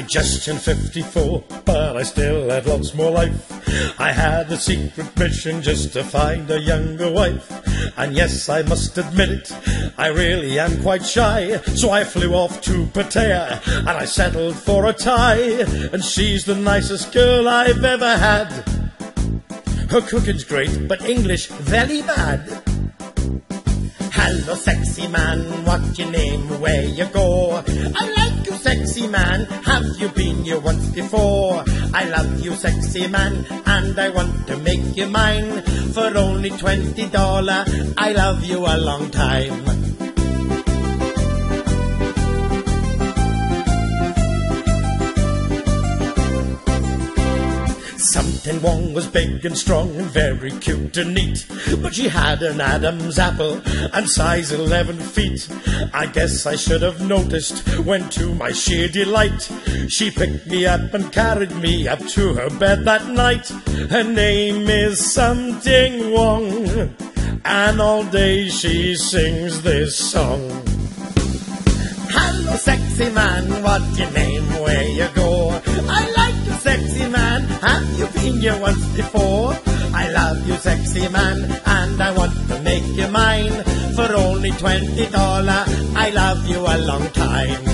I just turned 54, but I still had lots more life. I had a secret mission just to find a younger wife. And yes, I must admit it, I really am quite shy. So I flew off to Pattaya and I settled for a Thai. And she's the nicest girl I've ever had. Her cooking's great, but English very bad. Hello, sexy man, what's your name, where you go? I like you, sexy man, have you been here once before? I love you, sexy man, and I want to make you mine. For only $20, I love you a long time. Sumting Wong was big and strong and very cute and neat, but she had an Adam's apple and size 11 feet. I guess I should have noticed when, to my sheer delight, she picked me up and carried me up to her bed that night. Her name is Sumting Wong, and all day she sings this song. Hello, sexy man, what's your name, where you go? I like you, sexy man, have you been here once before? I love you, sexy man, and I want to make you mine. For only $20, I love you a long time.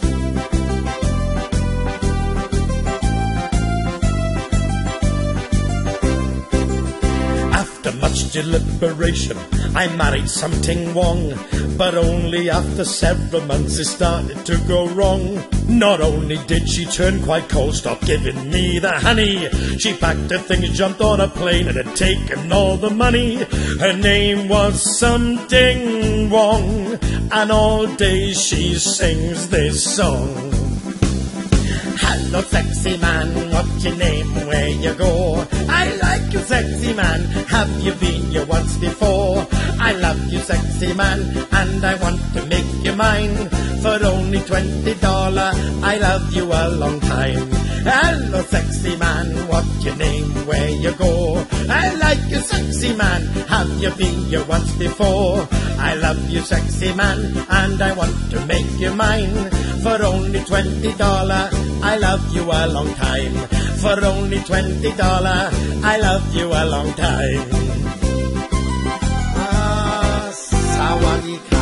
After much deliberation, I married Sumting Wong, but only after several months it started to go wrong. Not only did she turn quite cold, stop giving me the honey, she packed her things, jumped on a plane, and had taken all the money. Her name was Sumting Wong, and all day she sings this song. Hello, sexy man, what's your name, where you go? I like you, sexy man, have you been here once before? I love you, sexy man, and I want to make you mine. For only $20, I love you a long time. Hello, sexy man, what's your name, where you go? I like you, sexy man, have you been here once before? I love you, sexy man, and I want to make you mine. For only $20, I love you a long time. For only $20, I love you a long time. Sawadee ka.